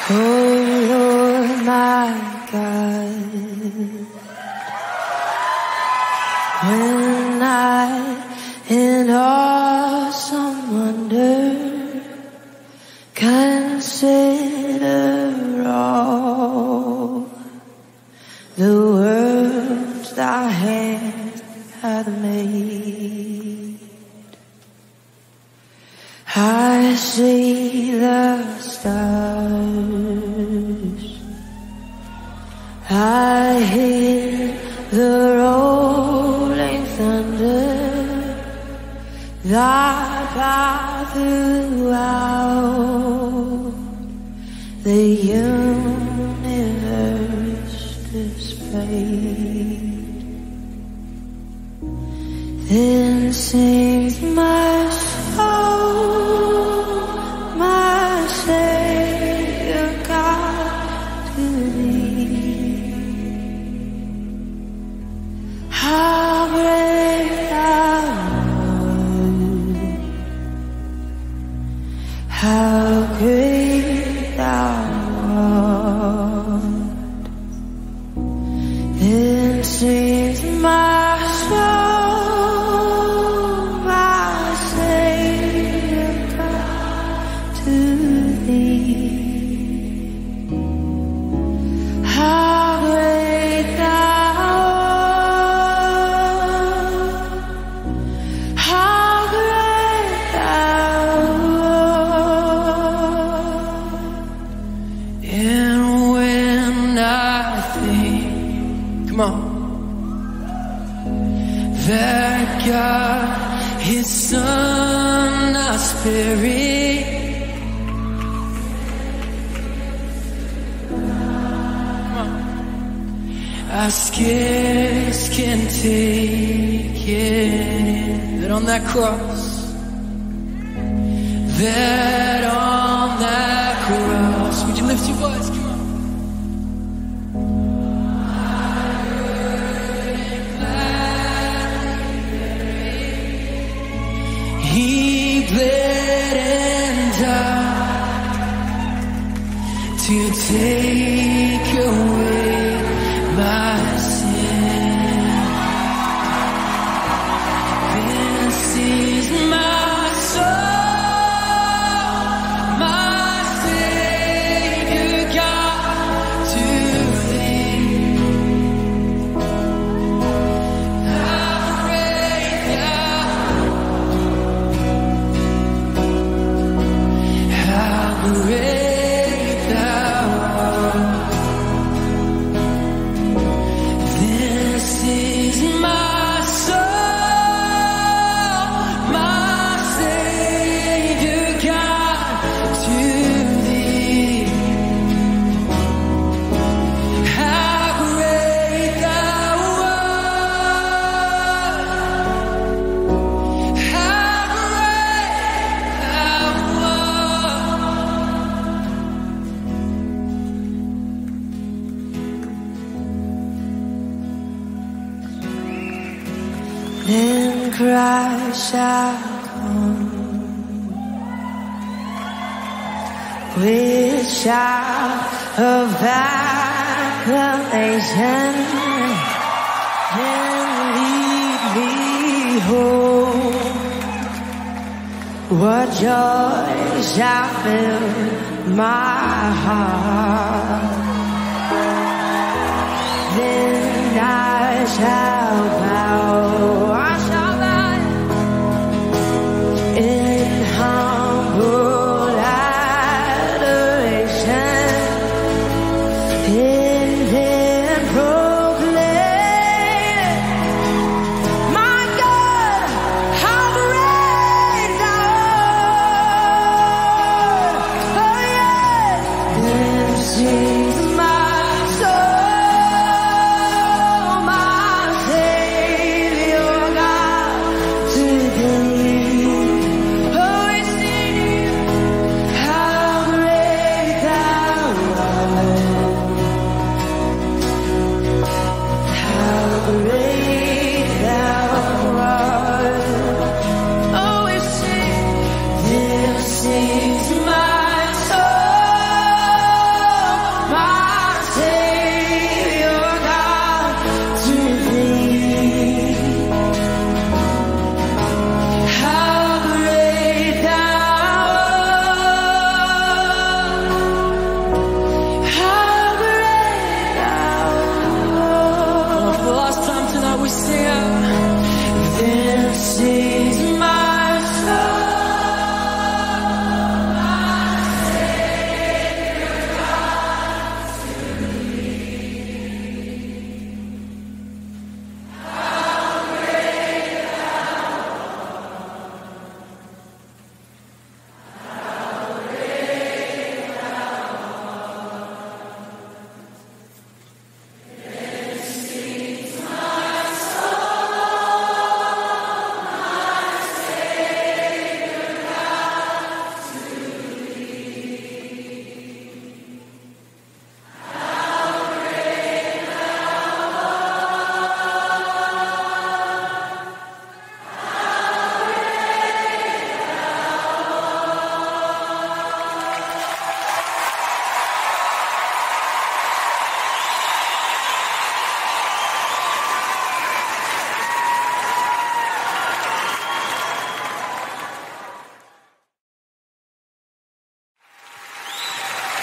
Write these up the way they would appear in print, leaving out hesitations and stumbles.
Oh Lord, my God, when I in awesome wonder consider all the worlds thy hand hath made, I see the stars, I hear the rolling thunder, thy power throughout the universe displayed. Then sings my soul, my Savior God, to thee. How great thou art, how great thou art. Then sings my soul, my Savior God, to thee. How great thou art, how great thou art. And when I think, come on, that God, His Son, our Spirit, I scarce can take it, that on that cross, that on that cross, would you lift your voice, come on. He bled and died to take away my sin. This is my soul, my Savior God, to thee. How great thou art, how great thou art. This is my soul, my Savior God, to thee. How great thou art, how great thou art. Then Christ shall come with shout of acclamation and lead me home. What joy shall fill my heart. Then I shall bow, I shall bow in humble adoration, and then proclaim, my God, how great thou art. Oh yes, then sings my soul, my Savior.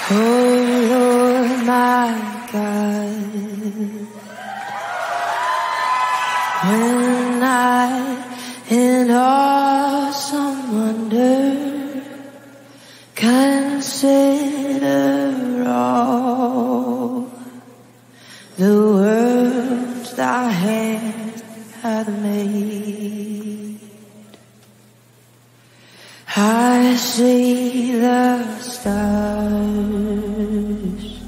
Oh Lord, my God, when I in awesome wonder consider all the worlds thy hand hath made, I see the stars,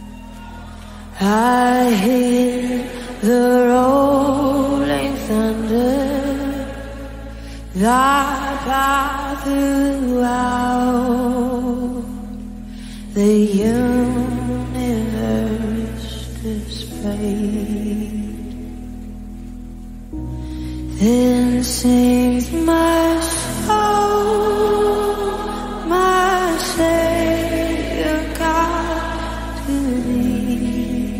I hear the rolling thunder, thy power throughout the universe displayed. Then sings my soul, my Savior God, to thee.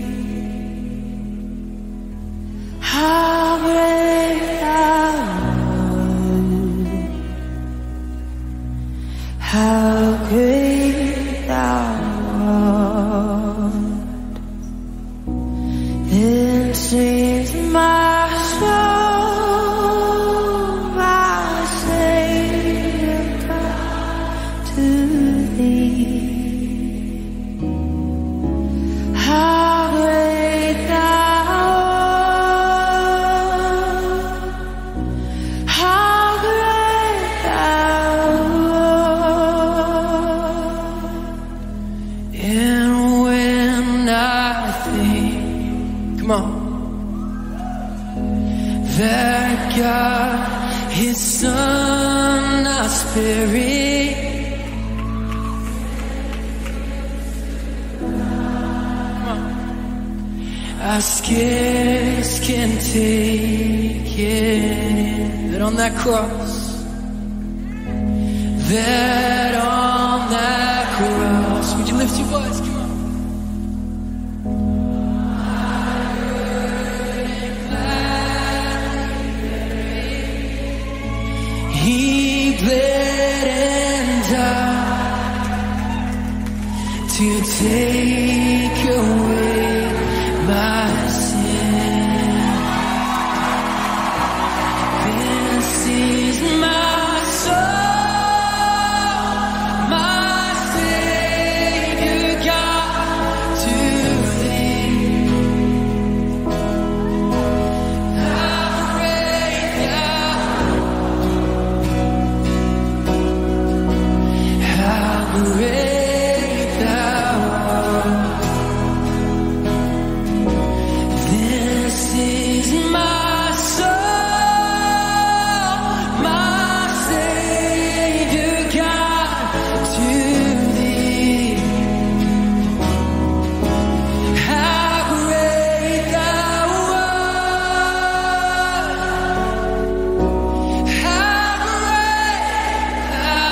How great thou art, how great thou art. Then sings my soul, my Savior God, to thee. How great thou art, how great thou art. And when I think, come on, that God, His Son, our Spirit, I scarce can take it, that on that cross, would you lift your voice? Come on. He bled and died to take away my sin. This is my soul, my Savior God, to thee. How great thou art. This is my soul, my Savior God, to thee. How great thou art, how great thou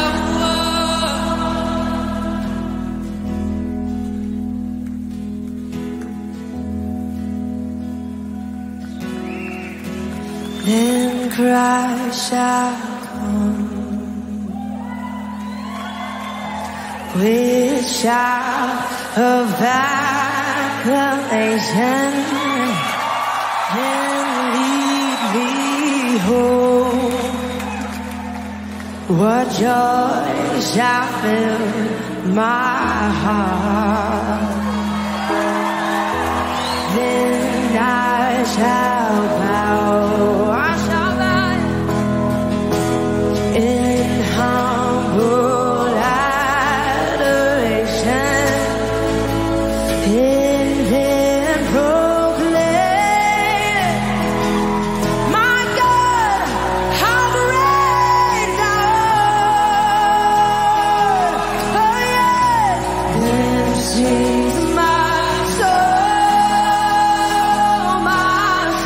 art. Then Christ shall come with shout of acclamation and lead me home. What joy shall fill my heart. Then I shall bow, I shall bow in humble adoration, and then proclaim, my God, how great thou art. Oh yeah, this is my soul, my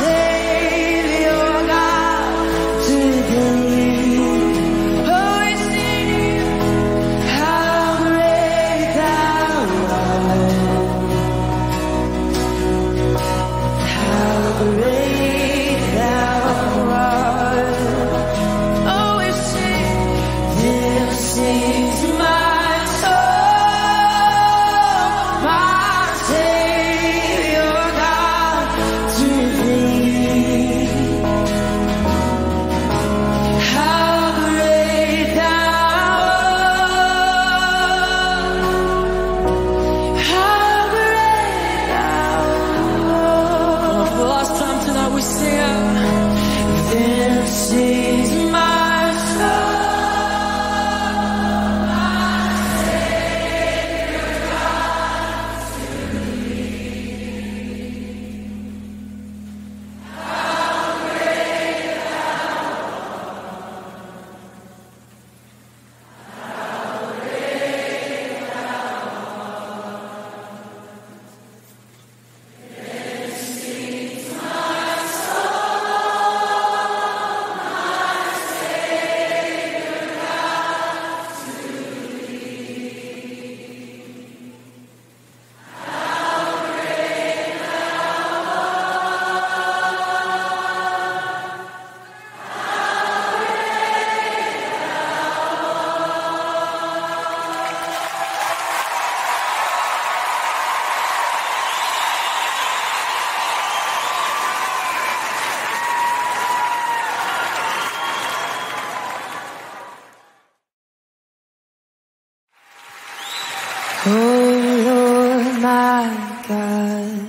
Oh Lord, my God,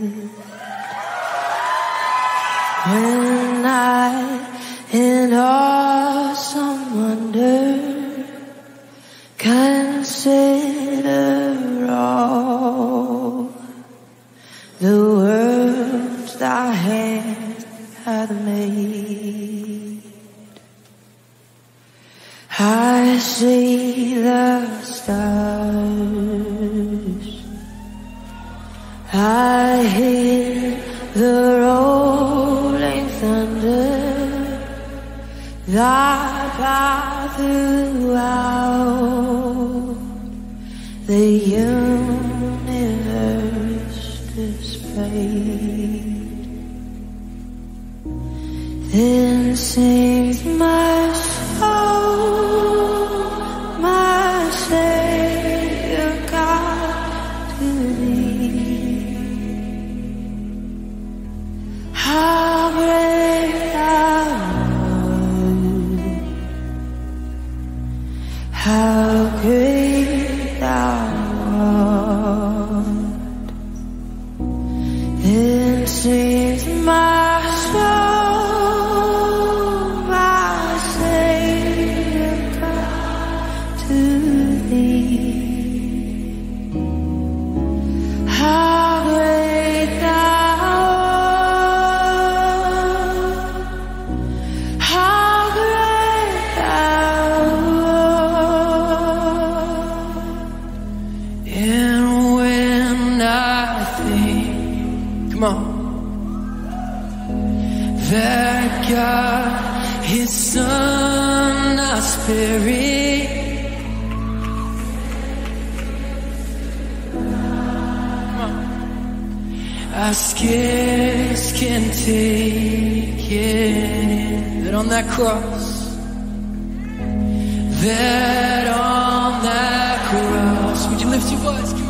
when I in awesome wonder consider all the worlds thy hand hath made, I see the stars, I hear the rolling thunder, thy power throughout the universe displayed. Then sings my soul, my Savior God, to thee. How great thou art, how great thou art. Then sings my soul, my Savior God, to thee. How great thou art, how great thou art. And when I think, come on, that God, His Son, our Spirit, I scarce can take it in, that on that cross, would you lift your voice? Come on.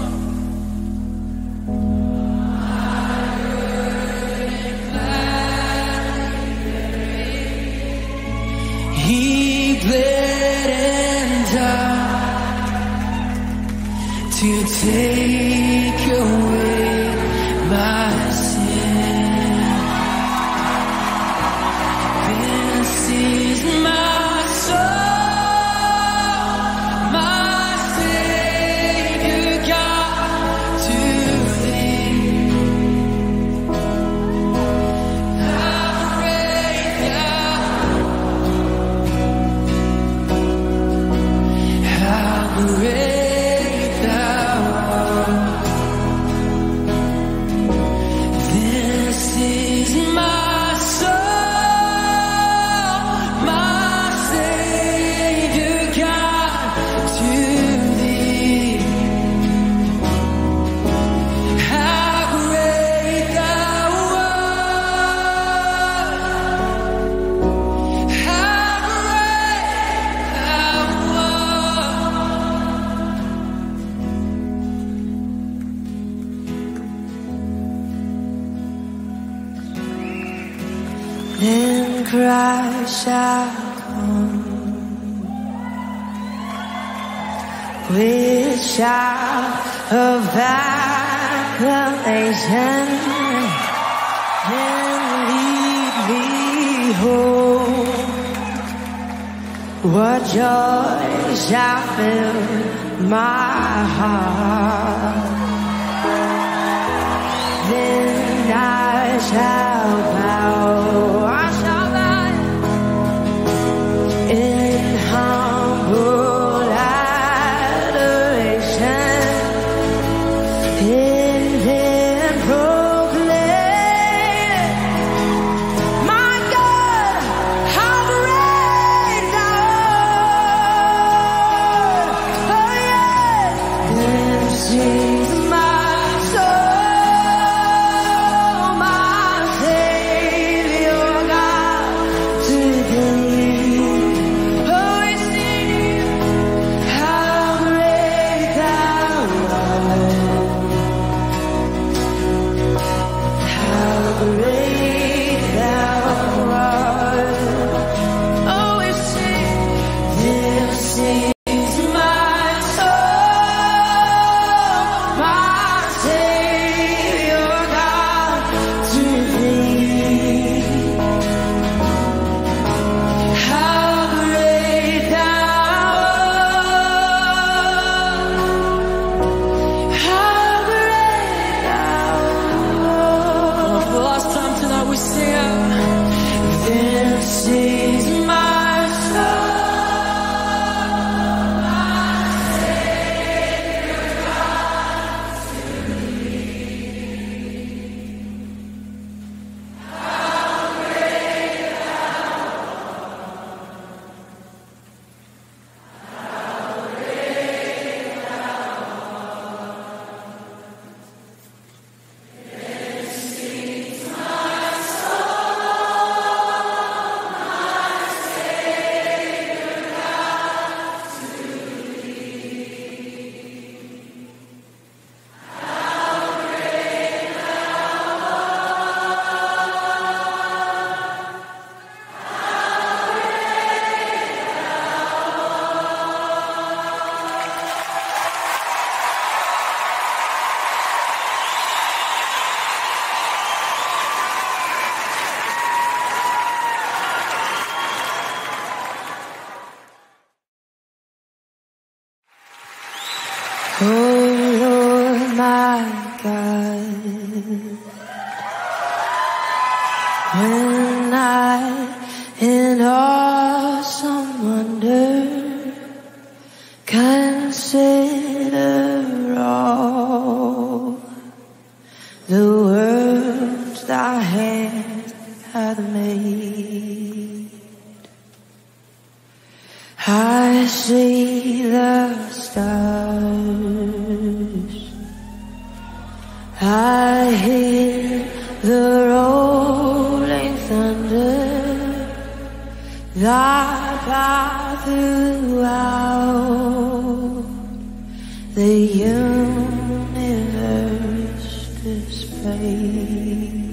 He bled and died to take away my sin. This is my soul, my Savior God, to thee. How great thou art. This is my soul, my Savior God, to thee. How great thou art, how great thou art. Then Christ shall come with shout of acclamation and lead me home. What joy shall fill my heart? Then I shall bow, I shall bow in humble adoration, and then proclaim, my God, how great thou art. Oh yes, then sings my soul, my Savior. Oh Lord, my God, when I in awesome wonder consider all the worlds thy hand hath made, I see the stars, I hear the rolling thunder, thy power throughout the universe displayed.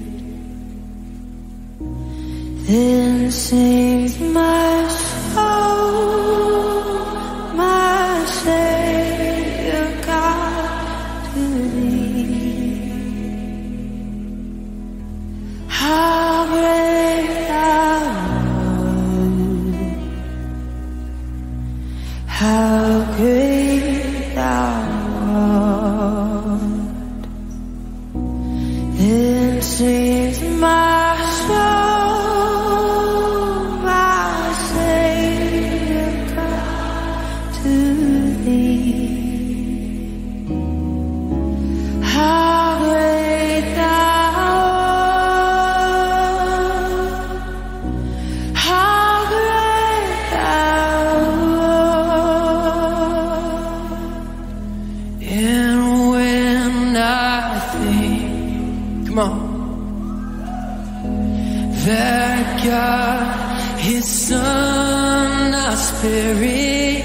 Then sings my soul, my Savior God, to thee. How great thou art, how great thou art. Then sings my soul, my Savior God, to thee. How great thou art, how great thou art. And when I think, come on, that God, His Son, our Spirit,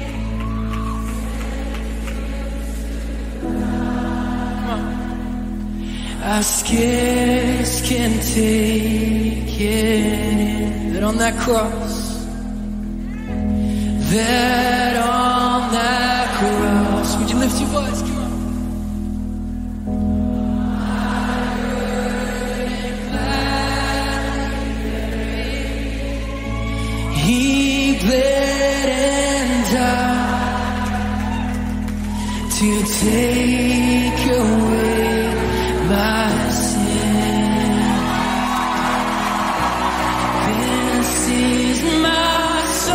I scarce can take it in, that on that cross, would you lift your voice? Come on. He bled and died to take away my sin. This is my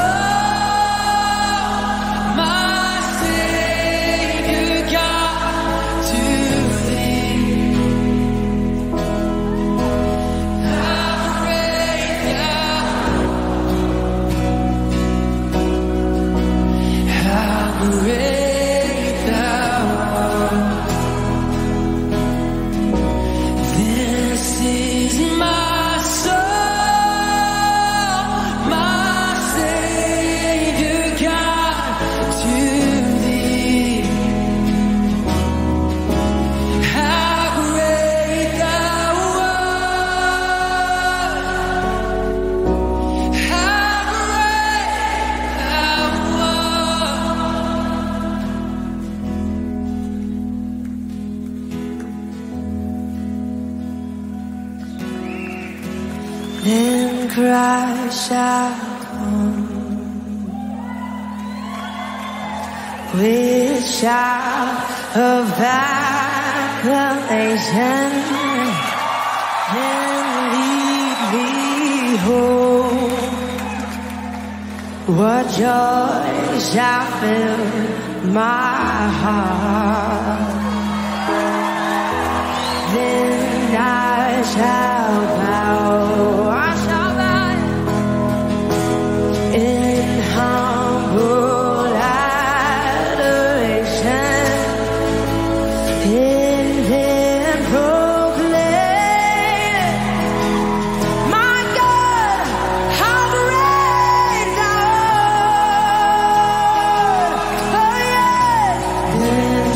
soul, my Savior God, to thee. How great thou art. This is my soul, my Savior God, to thee. How great thou art, how great thou art. Then Christ shall come with shout of acclamation and lead me home. What joy shall fill my heart? Then I shall bow, I shall bow in humble adoration, and then proclaim, my God, how great thou art. Oh yes.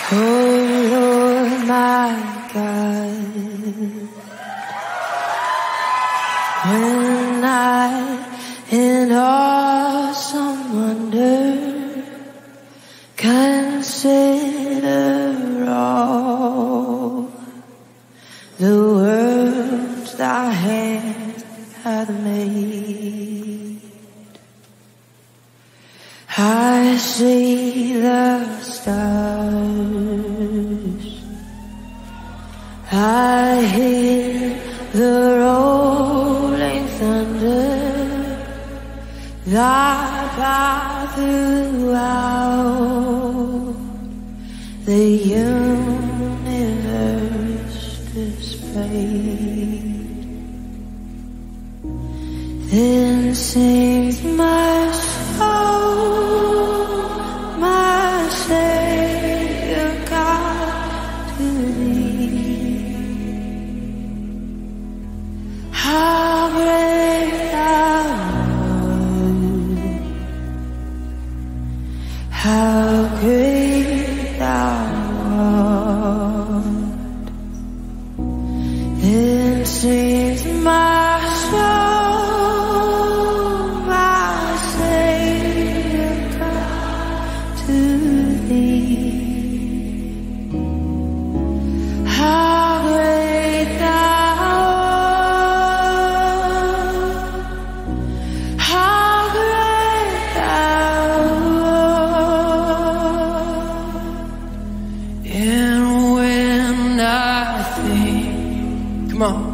Oh Lord, my God, when I in awesome wonder consider all the worlds thy hand hath made, I see the stars, I hear the rolling thunder, thy power throughout the universe displayed. Then sings my soul, my Savior God, to thee. How great thou art, how great thou art. Then sings my soul, my Savior God, to thee. How great thou art, how great thou art. And when I think, come on,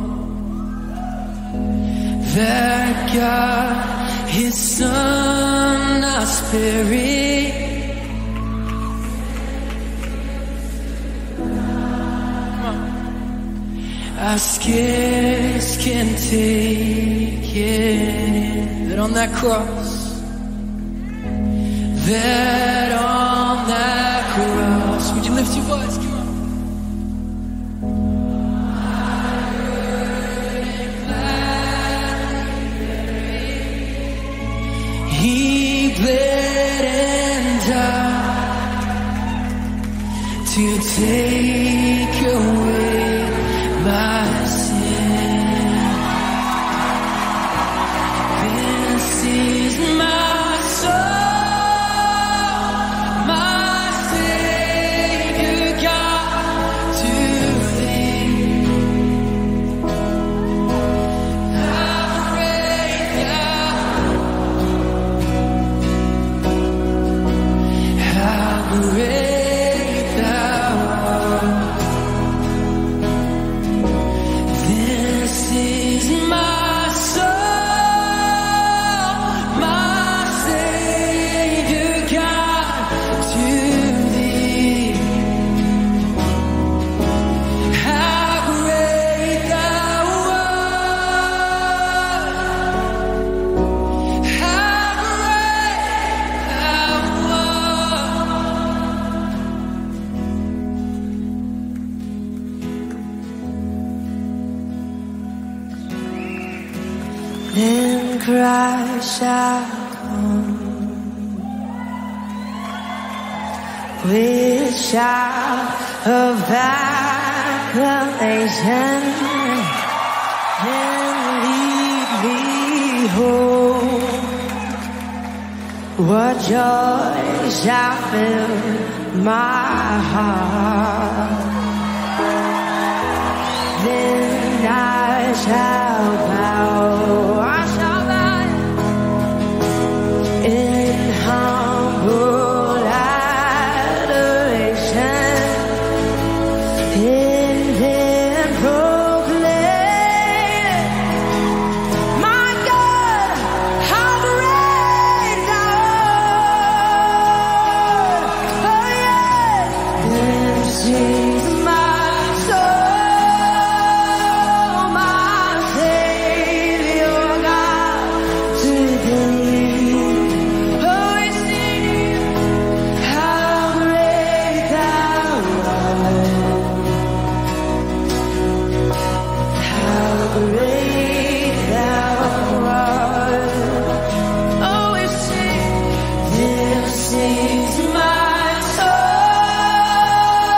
that God, His Son, our Spirit, I scarce can take it, that on that cross, that on that cross, would you lift your voice? Come on. He bled and died to take away my sin. This is my soul, my Savior God, to thee. How great thou art. This is my soul, my Savior God, to thee. How great thou art, how great thou art. Then Christ shall come with shout of acclamation and lead me home. What joy shall fill my heart? Then I shall bow, I shall bow in humble adoration, and then proclaim, my God, how great thou art. Oh yes, then sings my soul, my Savior God, to thee. Oh, we sing, how great thou art, how great thou art. Oh, we sing, this is my soul,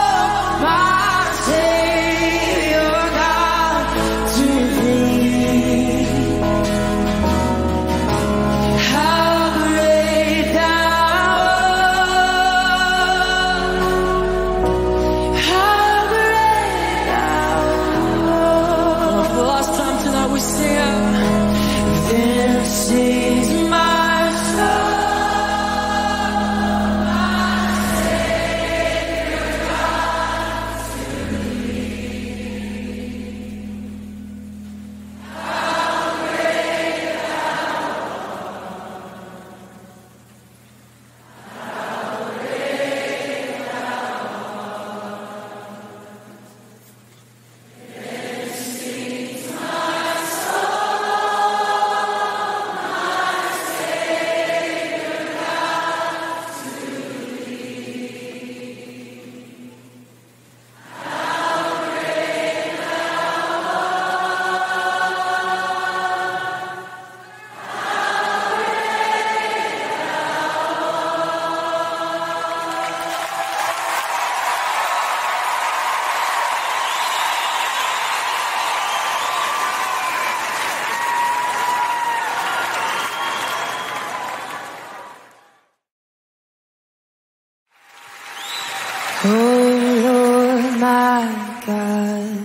Oh Lord, my God,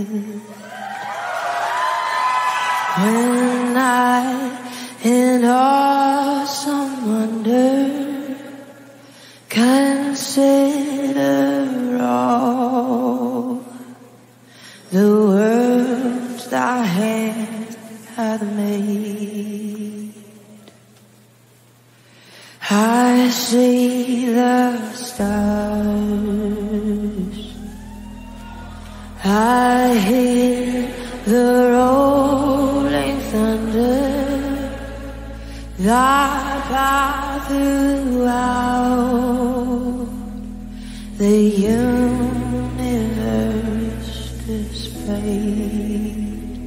when I in awesome wonder consider all the worlds thy hand hath made, I see the stars, I hear the rolling thunder, thy power throughout the universe displayed.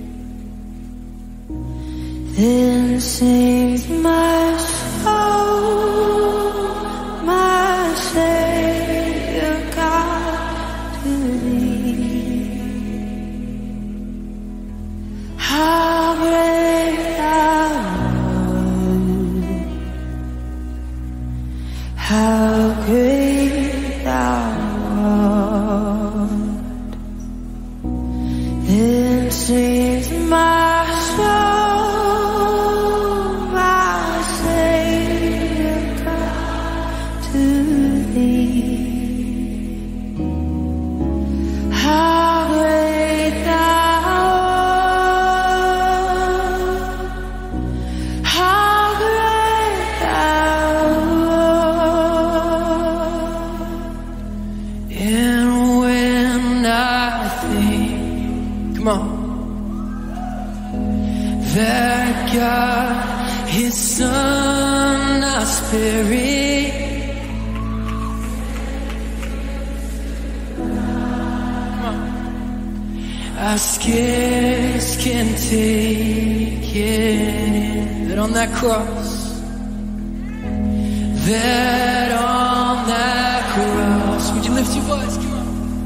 Then sings my soul, my Savior God, to thee. How great thou art, how great thou art. Then sings my soul, my Savior God, to thee. How great thou art, how great thou art. And when I think, come on, that God, His Son, our Spirit, I scarce can take it in, that on that cross, that on that cross, would you lift your voice? Come on.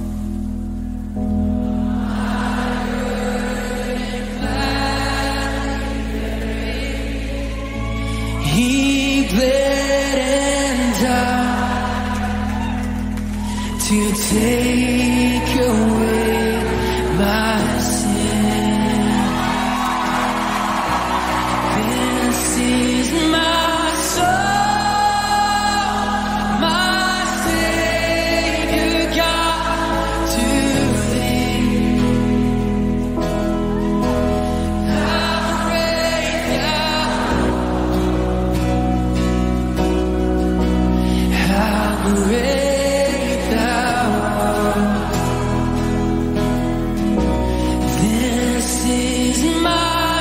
He bled and died to take away my sin. This is my soul, my Savior God, to thee. How great thou art. This is my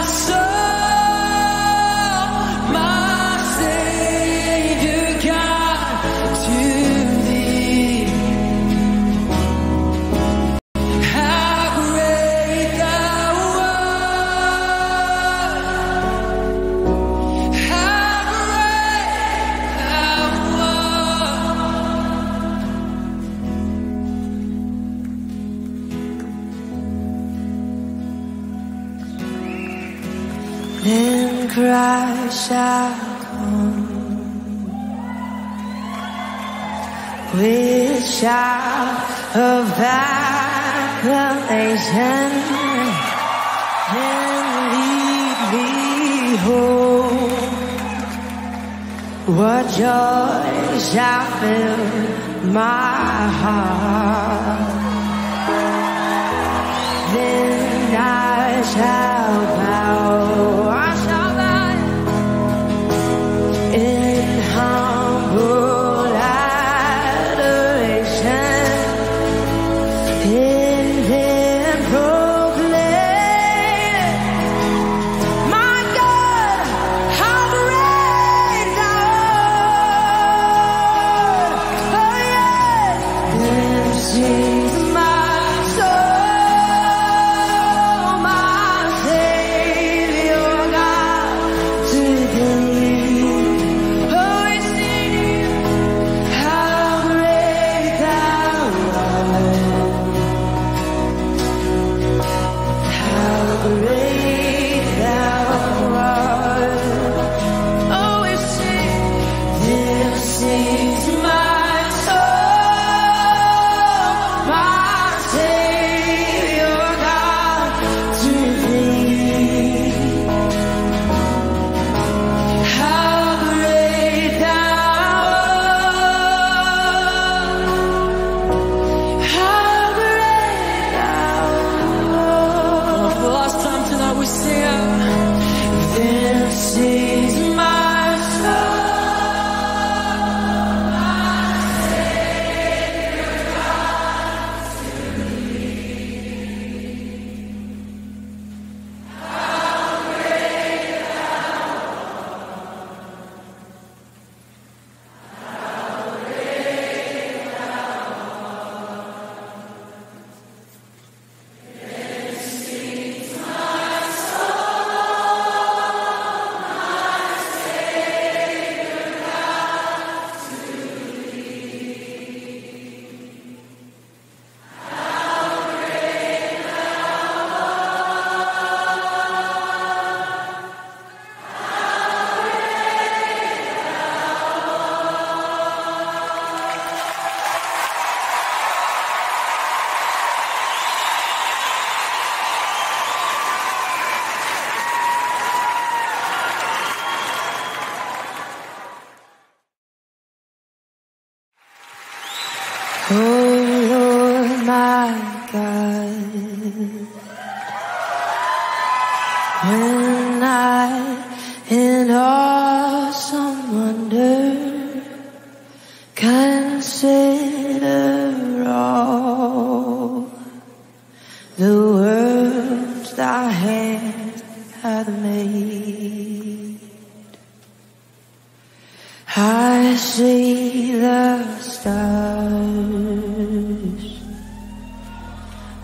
soul, my Savior God, to thee. How great thou art, how great thou art. Then Christ shall come with shout of acclamation and lead me home. What joy shall fill my heart? Then I shall bow, I shall bow in humble adoration, and then proclaim, my God, how great thou art. Oh yes.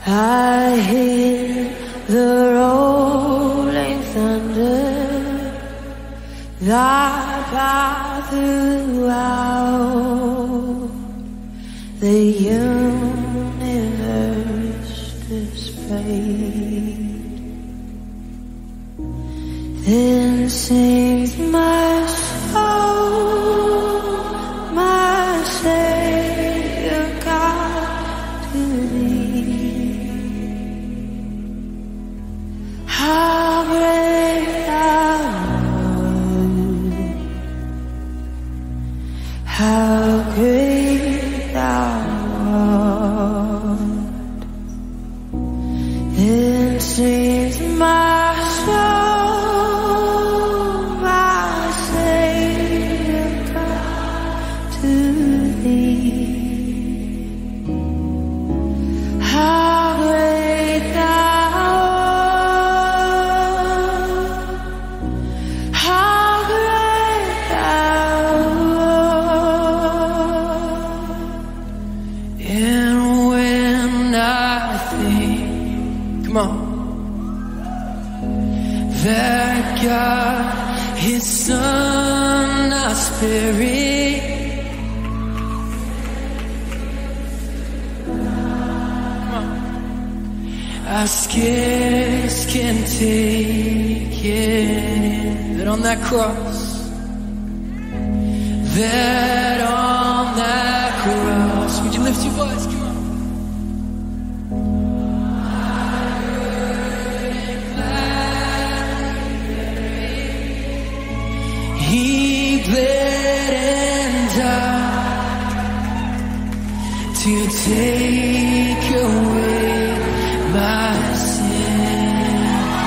I hear the rolling thunder that pours throughout the universe displayed. Then sings my soul, my Savior God, to thee. How great thou art, how great thou art. Then sings my soul, my Savior God, to thee. How great thou art, how great thou art. And when I think, come on, that God, His Son, our Spirit, I scarce can take it in, that on that cross, would you lift your voice? Come on. He bled and died to take away my sin.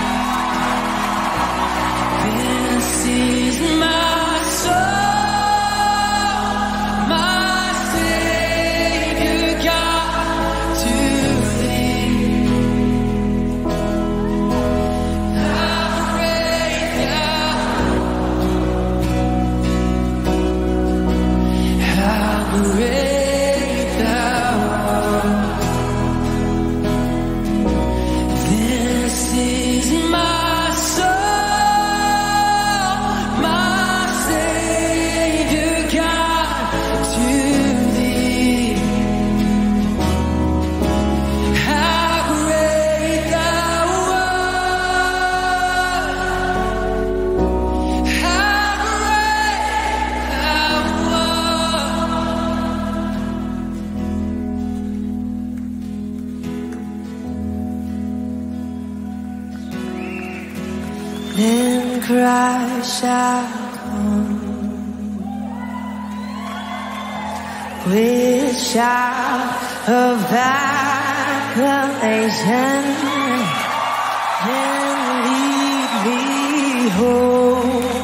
This is my soul, my Savior God, to thee. How great thou art. This is my soul, my Savior God, to thee. How great thou art, how great thou art. Then Christ shall come with shout of acclamation and lead me home.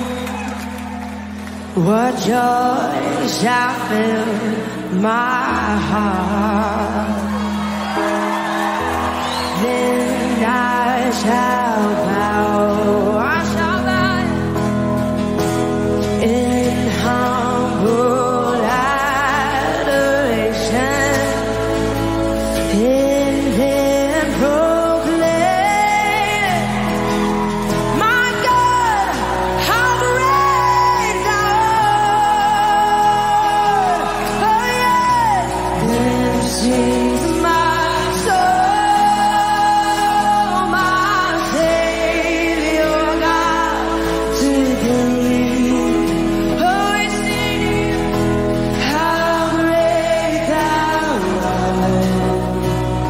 What joy shall fill my heart. Then I shall bow, I shall bow in humble adoration, and then proclaim, my God, how great thou art. Oh yes, this is my soul, my Savior God, to thee. Oh, we sing, how great thou art.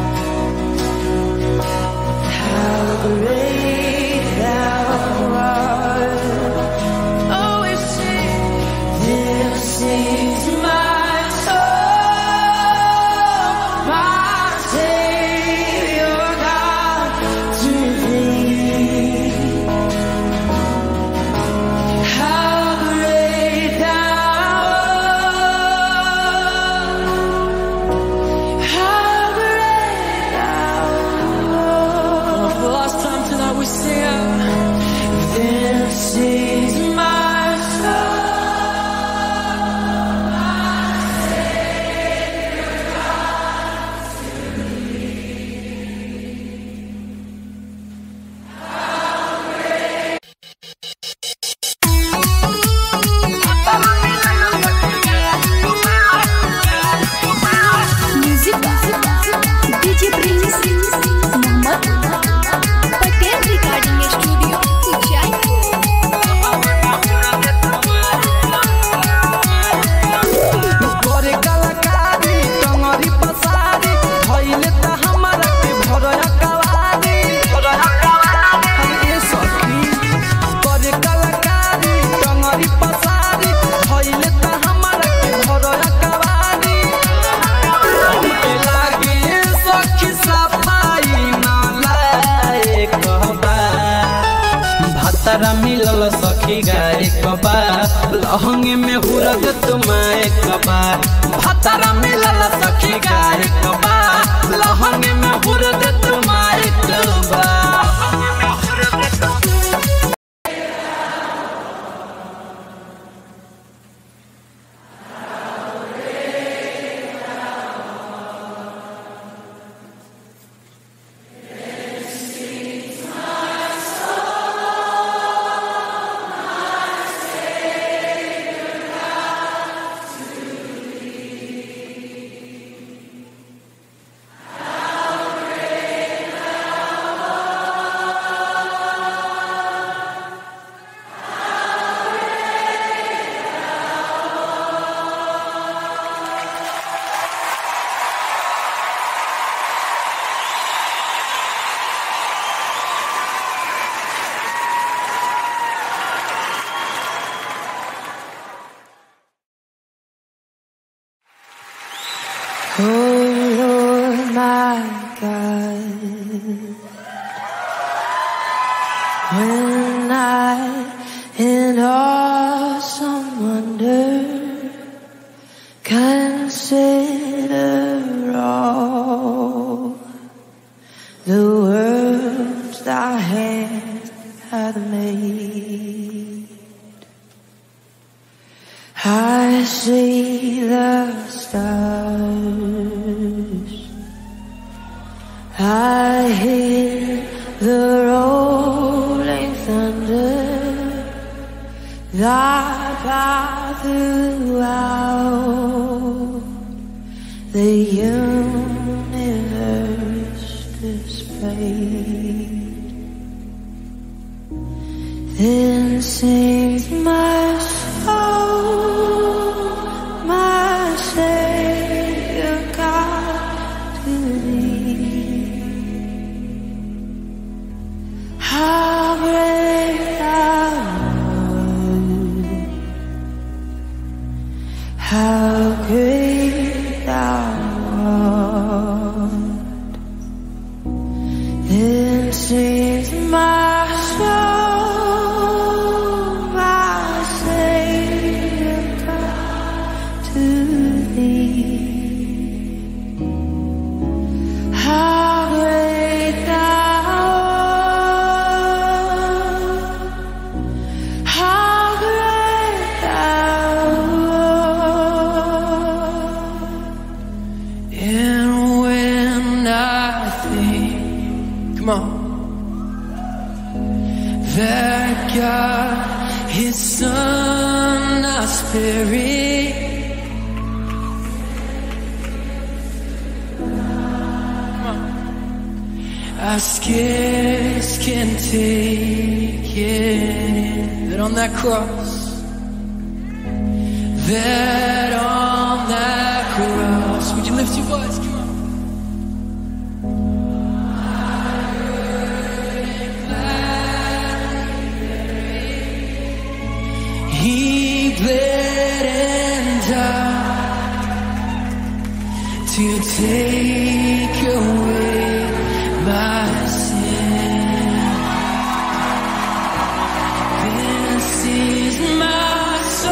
सखी गाय कबा लहंगे में हुरग तुम्हारे कबा भतरा मिलल सखी गाय कबा लहंगे में हुरग तुम्हारे कबा Oh Lord, my God, when I in awesome wonder consider all the worlds thy hand hath made, I see the stars, I hear the rolling thunder, thy power throughout the universe displayed. Then sings my soul, my Savior God, to thee. How great thou art, how great thou art. Then sings my soul, my Savior God, to thee. How great thou art, how great thou art. And when I think, come on, that God, His Son, our Spirit, I scarce can take it in, that on that cross, would you lift your voice? Come on. He bled and died to take away my sin. This is my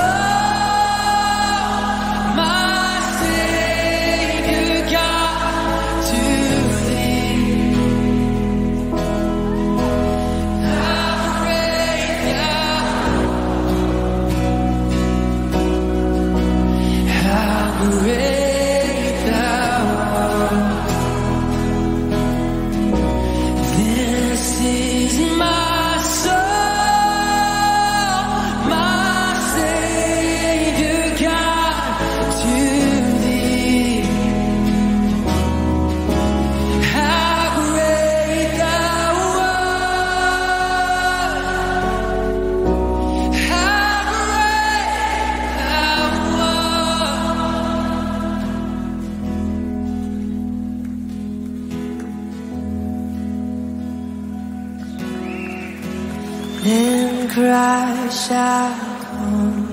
soul, my Savior God, to thee. How great thou art. This is my soul, my Savior God, to thee. How great thou art, how great thou art. Then Christ shall come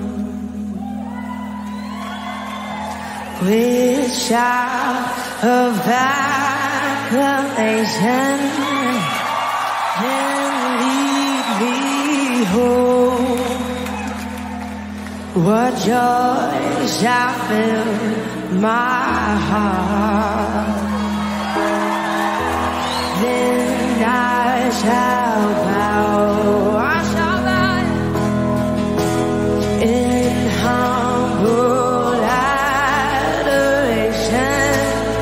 with shout of acclamation and lead me home What joy shall fill my heart? Then I shall bow, I shall bow in humble adoration,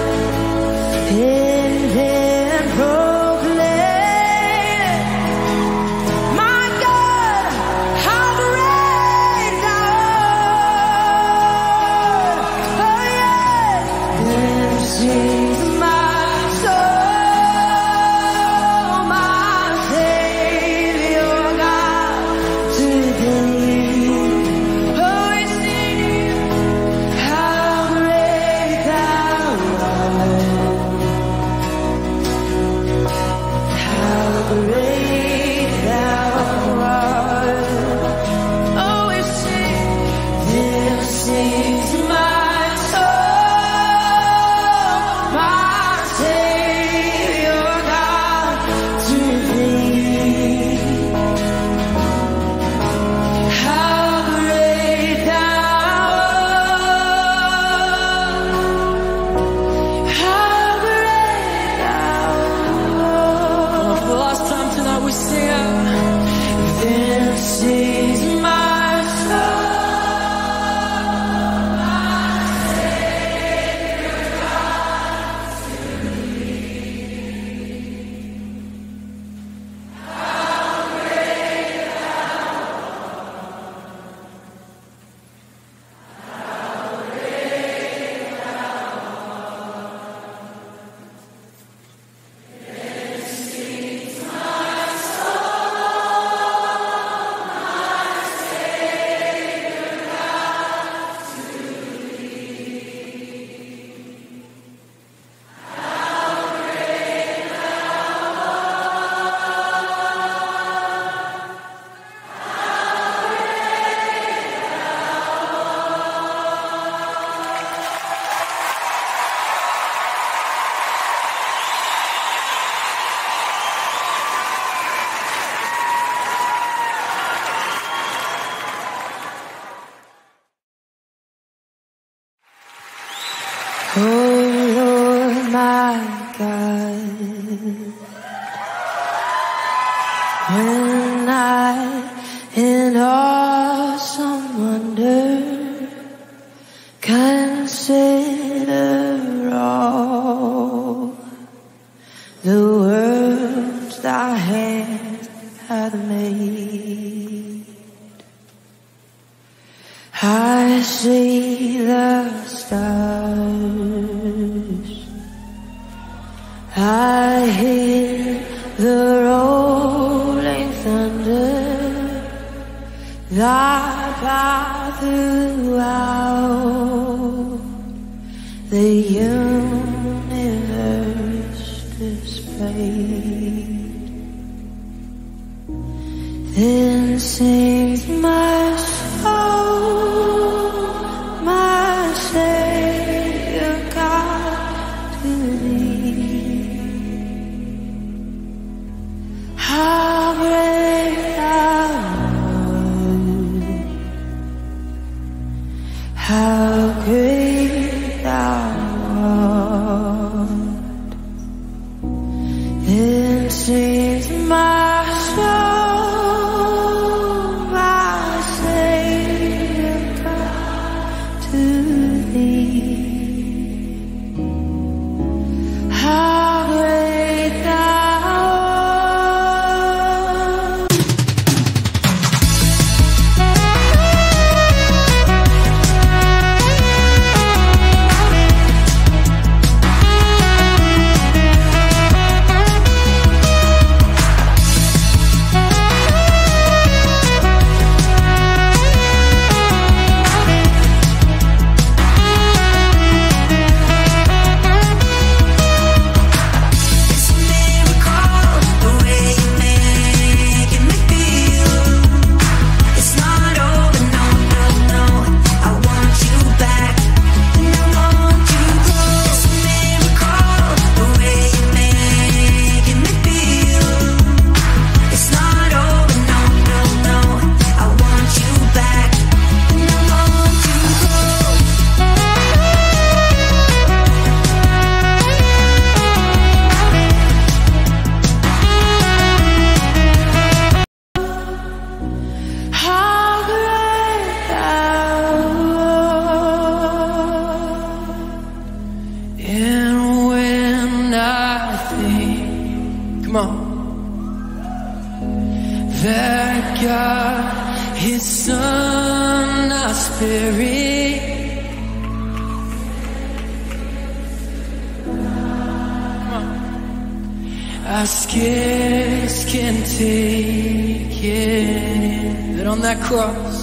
and then proclaim, my God, how great thou art. Oh yes, then sings my soul, my Savior God, to thee. Oh, we sing, how great thou art, how great thou art. Oh, we sing, this sings my soul, my Savior God, to thee. How great thou art, how great thou art. For the last time tonight we sing, this is my soul, oh Lord my God, when I in awesome wonder consider all the worlds thy hand hath made, I see the stars, I hear the rolling thunder, thy power throughout the universe displayed. Then sings my soul, my Savior God, to thee. How great thou art, how great thou art. Then sings my soul, my Savior God, to thee. How great thou art. Come on. That God, His Son, our Spirit, come on, our scares can take it. That on that cross,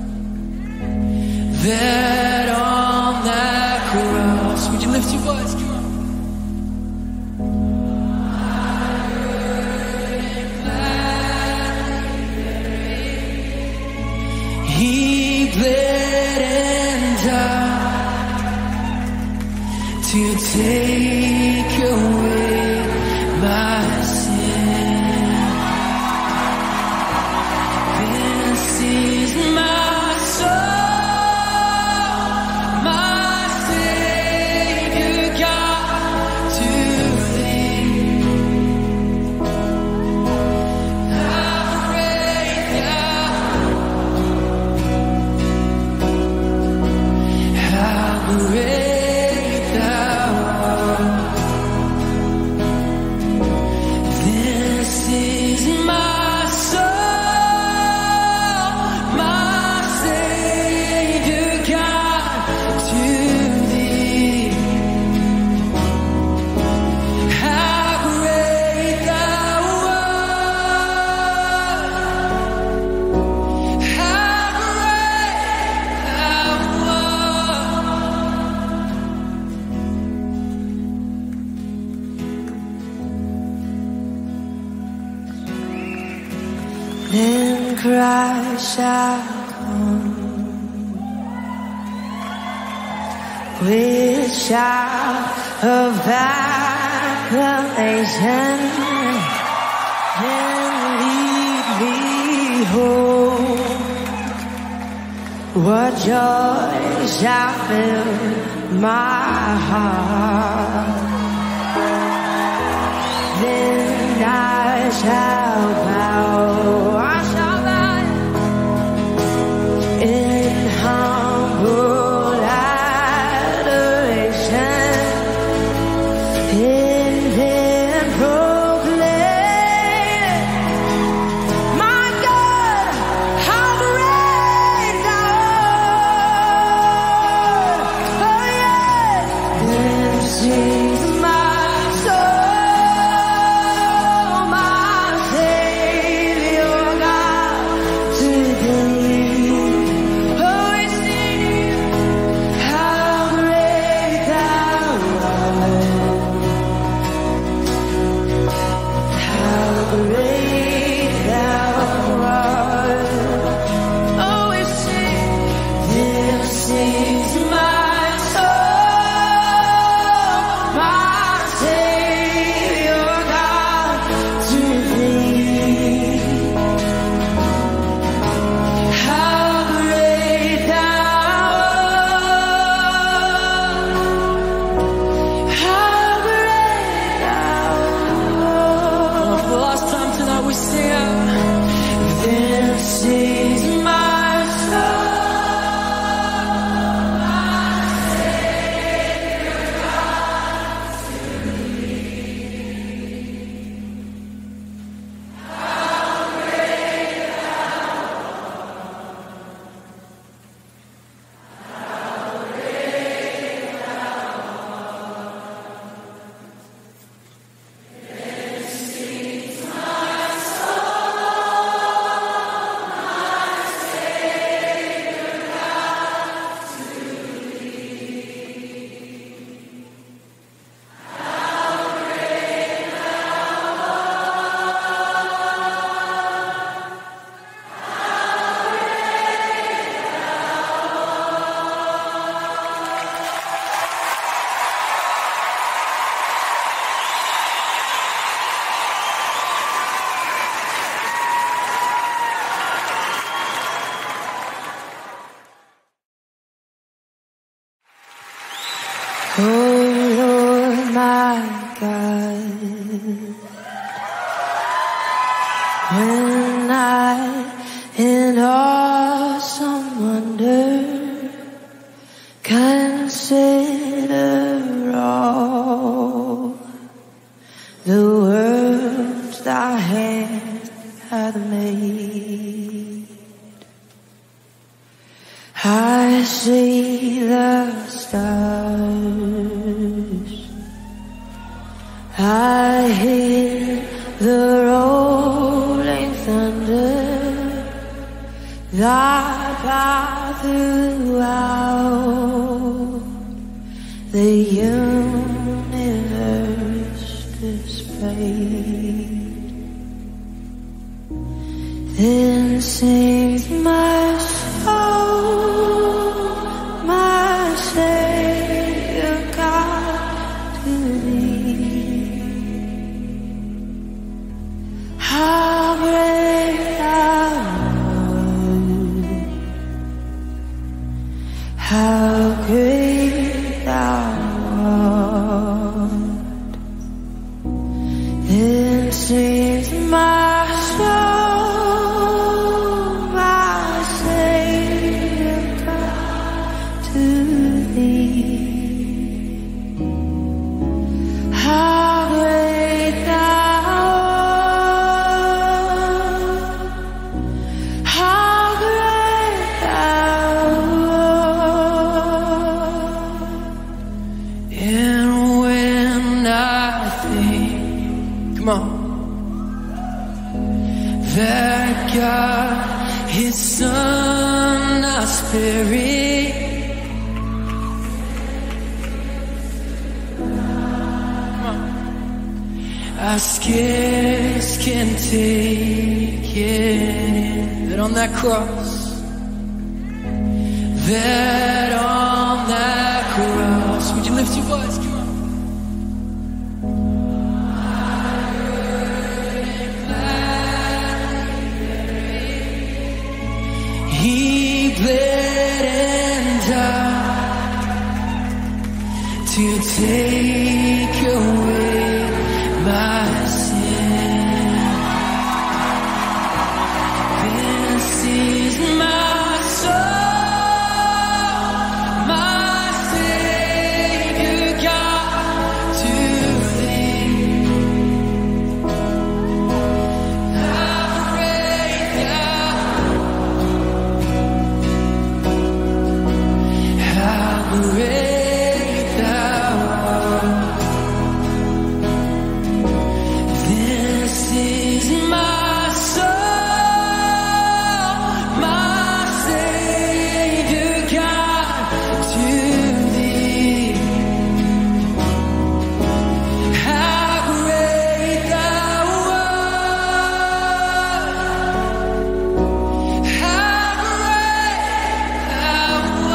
that on that cross, would you lift your voice? Come on. He bled and died to take away my sin. This is my soul, my Savior God, to Thee. How great Thou art. This is my soul, my Savior God, to Thee. How great Thou art. How great Thou art. Then Christ shall come with shout of acclamation and lead me home. What joy shall fill my heart? Then I shall bow, I shall bow in humble adoration, and then proclaim, my God, how great Thou art. Oh yes, this is my soul, my Savior God, to Thee. Oh, we sing, how great Thou art. How great Thou art. Oh, we sing, this is my soul, my Savior God, to Thee. How great Thou art. How great Thou art. For the last time tonight we sing, this is my soul, my Savior God, to Thee. Oh Lord my God, when I in awesome wonder consider all the world words thy hand hath made. I see the stars, I hear the rolling thunder, thy power throughout the universe displayed. Then sings my soul, my Savior God, to thee. How great thou art, how great thou art. Then sings my soul, my Savior God, to thee. How great thou art, how great thou art. And when I think, come on, that God, His Son, our Spirit, I scarce can take it in. That on that cross, that on that cross, would you lift your voice? Come on. He bled and died to take away my sin. This is my soul, my Savior God, to thee. How great thou art, how great thou art. This is my soul, my Savior God, to thee. How great thou art, how great thou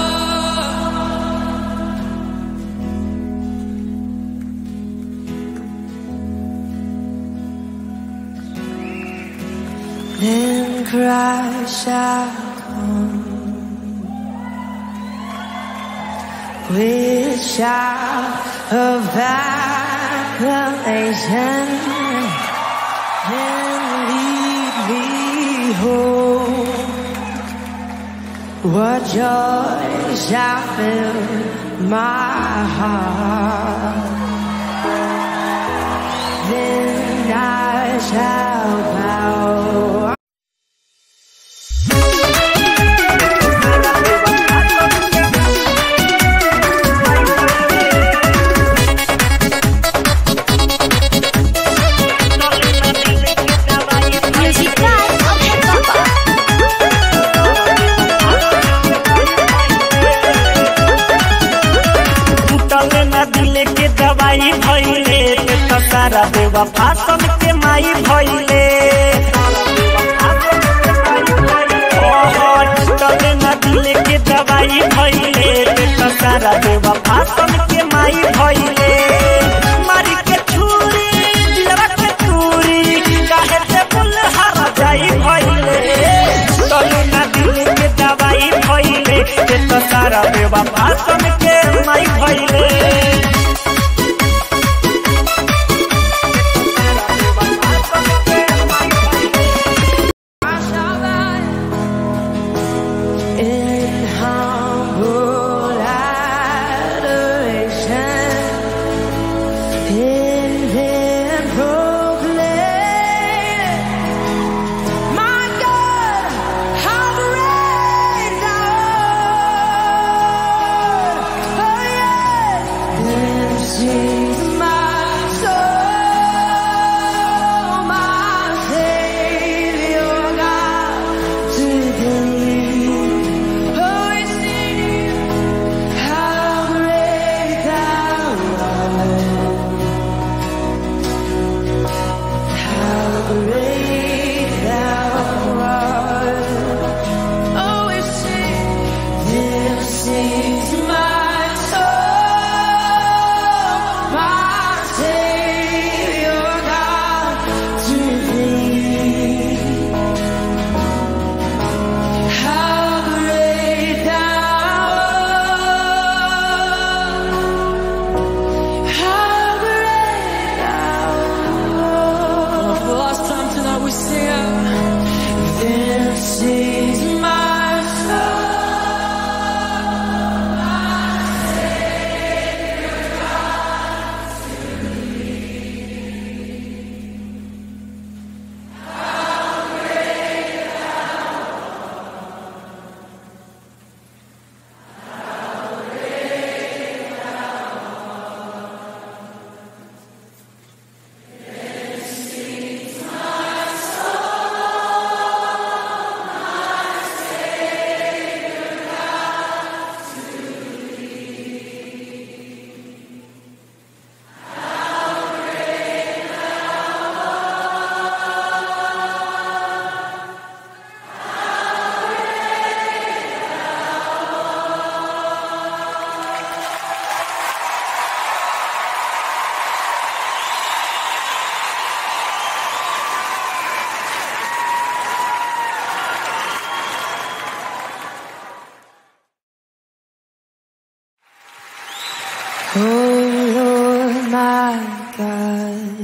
art. Then Christ shall come with shout of acclamation, and lead me home. What joy shall fill my heart? Then I shall bow. दवाई भइले त सारा बेवफा सबके माई भइले। तले न दिल के दवाई भइले त सारा बेवफा सबके माई भइले। मारी के छुरी दिलवा के चूरी काहे से बुल हर जाई भइले। तले न दिल के दवाई भइले त सारा बेवफा सबके माई भइले। In their proclaim is my soul. Oh Lord, my God,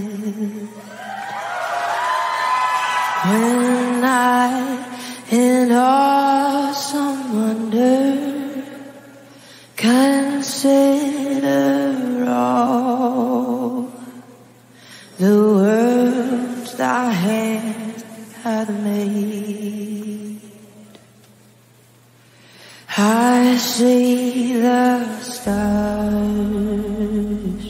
when I in awesome wonder consider all the worlds thy hand hath made, I see the stars,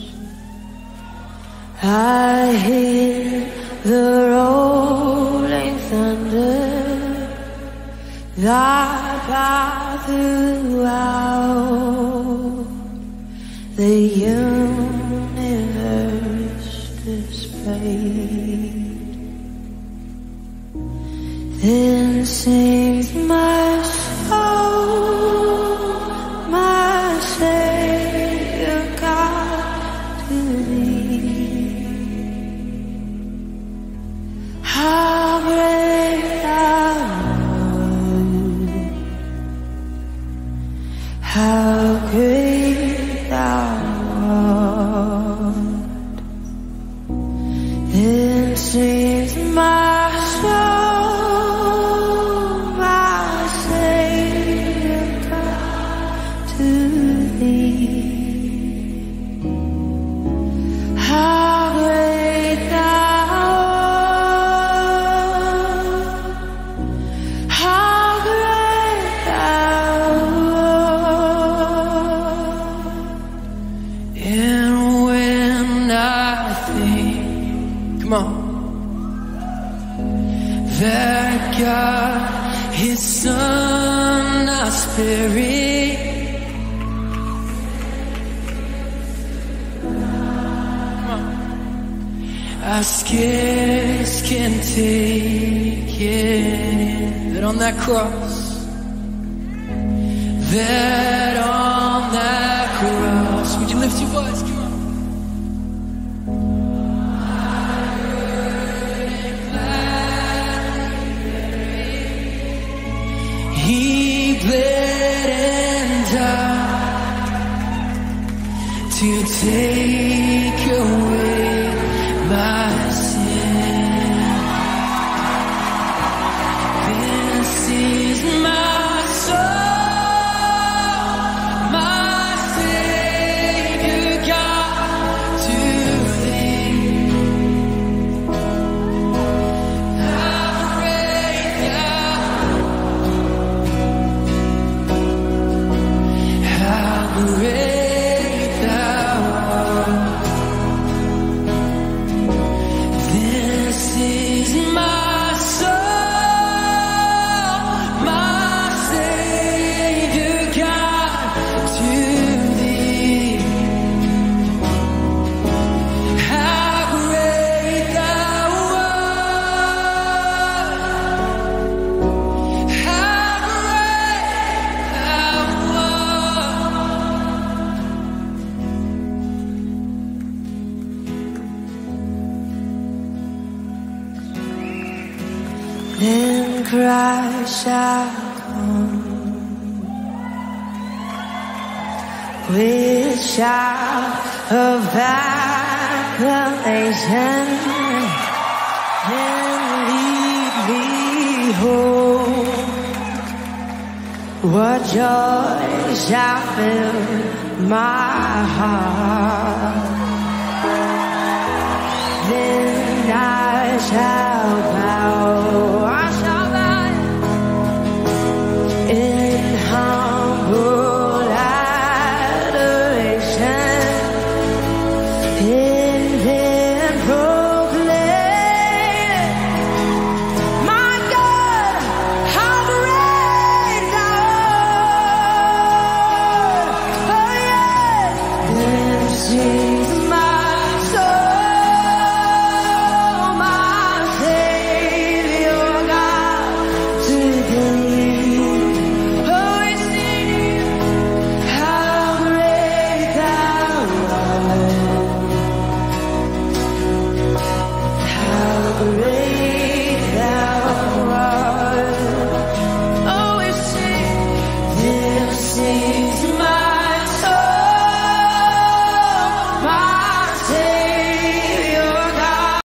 I hear the rolling thunder, thy power throughout the universe displayed. Then sings my soul, my Savior God, to thee. How great thou art, how great thou art. Then sings my soul, my Savior God, to thee. How great thou art, how great thou art. And when I think, come on, that God, His Son, our Spirit, I scarce can take it in, that on that cross, that on that cross, would you lift your voice? Come on. He bled and died to take away my sin. This is my soul, my Savior God, to thee. How great thou art. This is my soul, my Savior God, to thee. How great thou art, how great thou art. Then Christ shall come with shout of acclamation and lead me home what joy shall fill my heart. Then I shall